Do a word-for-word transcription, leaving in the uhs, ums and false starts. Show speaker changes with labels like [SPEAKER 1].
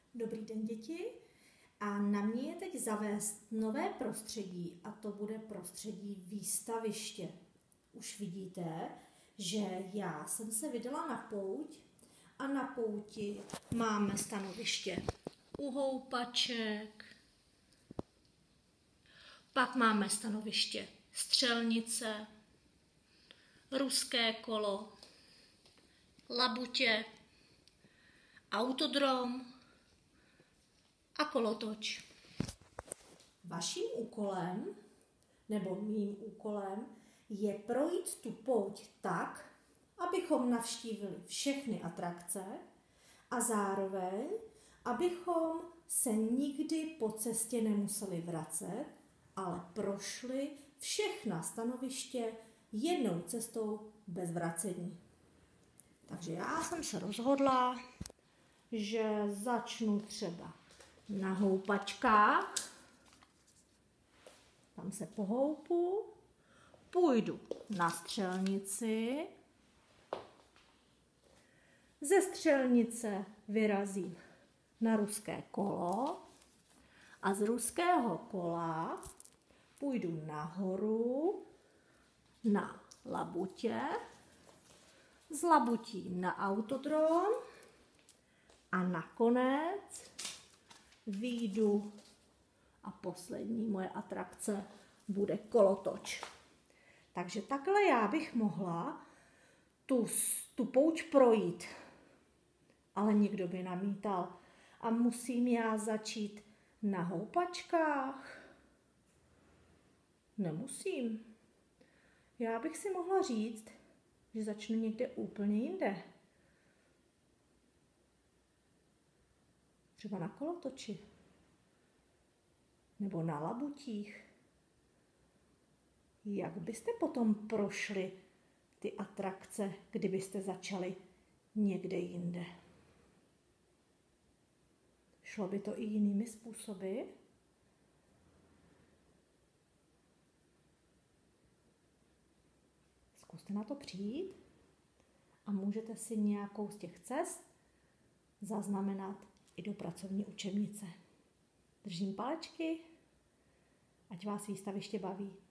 [SPEAKER 1] Dobrý den, děti. A na mě je teď zavést nové prostředí a to bude prostředí výstaviště. Už vidíte, že já jsem se vydala na pouť a na pouti máme stanoviště u houpaček, pak máme stanoviště střelnice, ruské kolo, labutě, autodrom a kolotoč. Vaším úkolem, nebo mým úkolem, je projít tu pouť tak, abychom navštívili všechny atrakce a zároveň, abychom se nikdy po cestě nemuseli vracet, ale prošli všechna stanoviště jednou cestou bez vracení. Takže já jsem se rozhodla, že začnu třeba na houpačkách, tam se pohoupu, půjdu na střelnici, ze střelnice vyrazím na ruské kolo a z ruského kola půjdu nahoru na labutě, z labutí na autodrom a nakonec vyjdu a poslední moje atrakce bude kolotoč. Takže takhle já bych mohla tu, tu pouť projít, ale nikdo by namítal. A musím já začít na houpačkách? Nemusím. Já bych si mohla říct, že začnu někde úplně jinde. Třeba na kolotoči. Nebo na labutích. Jak byste potom prošli ty atrakce, kdybyste začali někde jinde? Šlo by to i jinými způsoby? Zkuste na to přijít a můžete si nějakou z těch cest zaznamenat i do pracovní učebnice. Držím palečky, ať vás výstaviště baví.